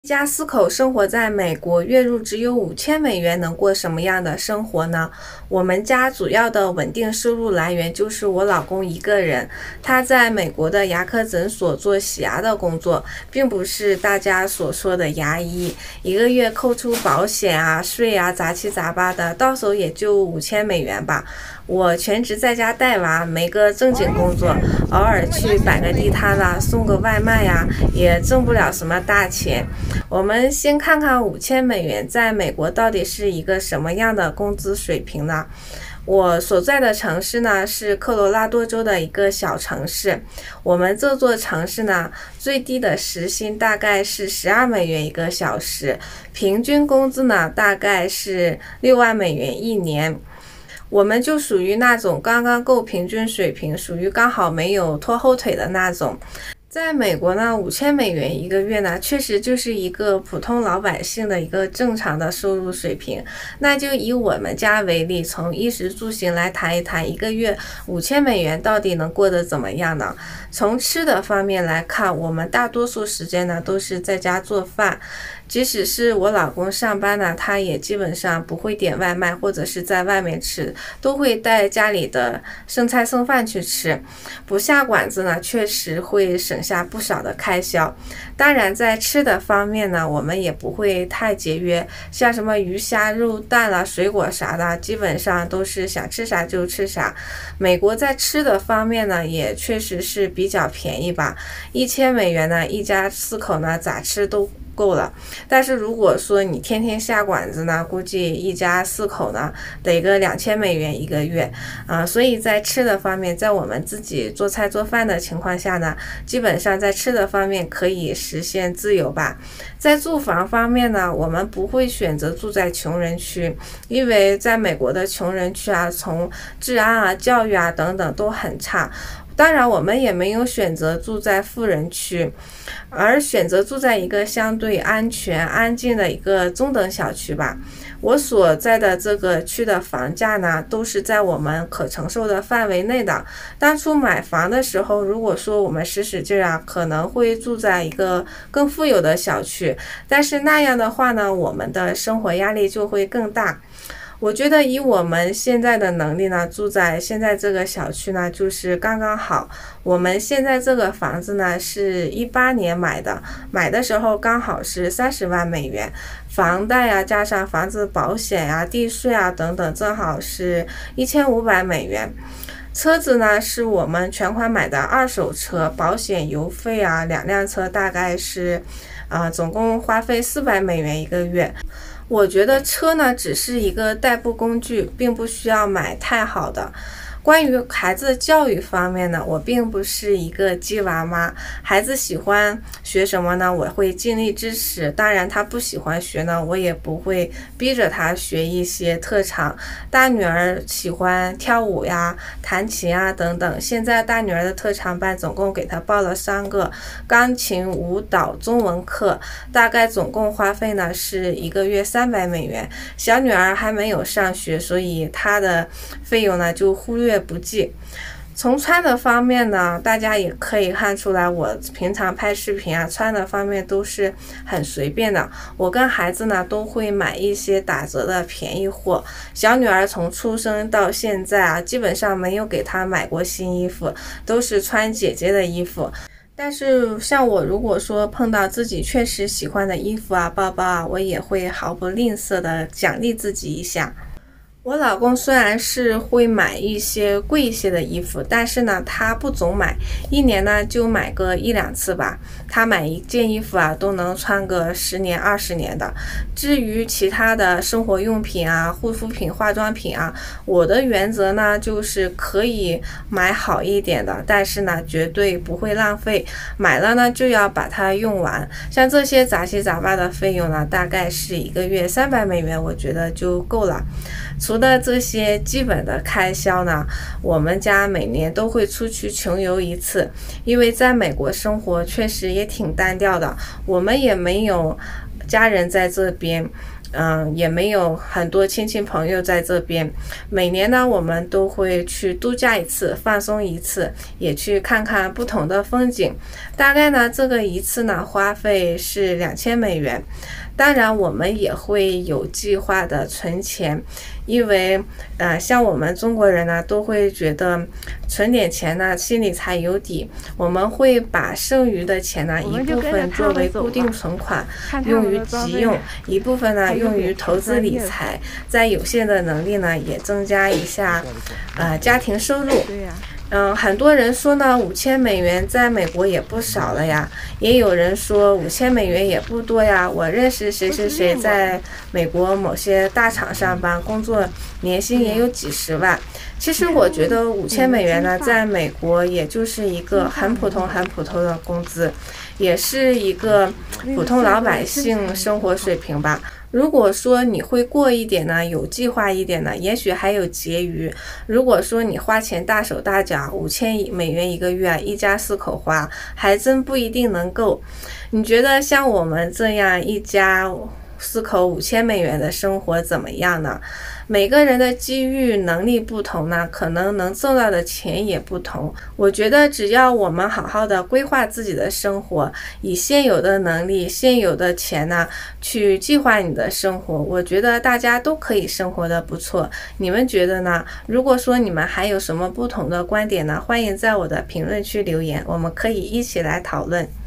一家四口生活在美国，月入只有5000美元，能过什么样的生活呢？我们家主要的稳定收入来源就是我老公一个人，他在美国的牙科诊所做洗牙的工作，并不是大家所说的牙医，一个月扣除保险啊、税啊，杂七杂八的，到手也就5000美元吧。我全职在家带娃，没个正经工作，偶尔去摆个地摊啦，送个外卖呀，也挣不了什么大钱。我们先看看5000美元在美国到底是一个什么样的工资水平呢？我所在的城市呢是科罗拉多州的一个小城市，我们这座城市呢最低的时薪大概是12美元一个小时，平均工资呢大概是6万美元一年。我们就属于那种刚刚够平均水平，属于刚好没有拖后腿的那种。在美国呢，5000美元一个月呢，确实就是一个普通老百姓的一个正常的收入水平。那就以我们家为例，从衣食住行来谈一谈，一个月5000美元到底能过得怎么样呢？从吃的方面来看，我们大多数时间呢都是在家做饭。即使是我老公上班呢，他也基本上不会点外卖或者是在外面吃，都会带家里的剩菜剩饭去吃。不下馆子呢，确实会省下不少的开销。当然在吃的方面呢，我们也不会太节约，像什么鱼虾肉蛋啦、水果啥的，基本上都是想吃啥就吃啥。美国在吃的方面呢，也确实是比较便宜吧，1000美元呢，一家四口呢咋吃都够了。但是如果说你天天下馆子呢，估计一家四口呢得个2000美元一个月所以在吃的方面，在我们自己做菜做饭的情况下呢，基本上在吃的方面可以实现自由吧。在住房方面呢，我们不会选择住在穷人区，因为在美国的穷人区啊，从治安啊、教育啊等等都很差。当然我们也没有选择住在富人区，而选择住在一个相对安全安静的一个中等小区吧。我所在的这个区的房价呢，都是在我们可承受的范围内的。当初买房的时候，如果说我们使劲可能会住在一个更富有的小区，但是那样的话呢，我们的生活压力就会更大。我觉得以我们现在的能力呢，住在现在这个小区呢，就是刚刚好。我们现在这个房子呢是18年买的，买的时候刚好是30万美元，房贷啊加上房子保险啊、地税啊等等，正好是1500美元。车子呢是我们全款买的二手车，保险油费啊，2辆车大概是总共花费400美元一个月。我觉得车呢只是一个代步工具，并不需要买太好的。关于孩子的教育方面呢，我并不是一个鸡娃妈，孩子喜欢学什么呢，我会尽力支持。当然他不喜欢学呢，我也不会逼着他学一些特长。大女儿喜欢跳舞呀、弹琴啊等等，现在大女儿的特长班总共给她报了3个，钢琴、舞蹈、中文课，大概总共花费呢是一个月300美元。小女儿还没有上学，所以她的费用呢就忽略不计。从穿的方面呢，大家也可以看出来，我平常拍视频啊，穿的方面都是很随便的。我跟孩子呢都会买一些打折的便宜货。小女儿从出生到现在啊，基本上没有给她买过新衣服，都是穿姐姐的衣服。但是像我如果说碰到自己确实喜欢的衣服啊、包包啊，我也会毫不吝啬的奖励自己一下。我老公虽然是会买一些贵一些的衣服，但是呢他不总买，一年呢就买个1-2次吧。他买一件衣服啊都能穿个10年20年的。至于其他的生活用品啊、护肤品、化妆品啊，我的原则呢就是可以买好一点的，但是呢绝对不会浪费，买了呢就要把它用完。像这些杂七杂八的费用呢，大概是一个月300美元，我觉得就够了。除了这些基本的开销呢，我们家每年都会出去穷游一次，因为在美国生活确实也挺单调的，我们也没有家人在这边， 也没有很多亲戚朋友在这边。每年呢，我们都会去度假一次，放松一次，也去看看不同的风景。大概呢，这个一次呢，花费是$2000。当然，我们也会有计划的存钱，因为像我们中国人呢，都会觉得存点钱呢，心里才有底。我们会把剩余的钱呢，一部分作为固定存款，用于急用；一部分呢，用于投资理财，在有限的能力呢，也增加一下家庭收入。很多人说呢，$5000在美国也不少了呀，也有人说$5000也不多呀。我认识谁谁谁在美国某些大厂上班，工作年薪也有几十万。其实我觉得$5000呢，在美国也就是一个很普通的工资，也是一个普通老百姓生活水平吧。如果说你会过一点呢，有计划一点呢，也许还有结余。如果说你花钱大手大脚，$5000一个月，一家4口花，还真不一定能够。你觉得像我们这样一家4口$5000的生活怎么样呢？每个人的机遇能力不同呢，可能能挣到的钱也不同。我觉得只要我们好好的规划自己的生活，以现有的能力、现有的钱呢，去计划你的生活，我觉得大家都可以生活的不错。你们觉得呢？如果说你们还有什么不同的观点呢，欢迎在我的评论区留言，我们可以一起来讨论。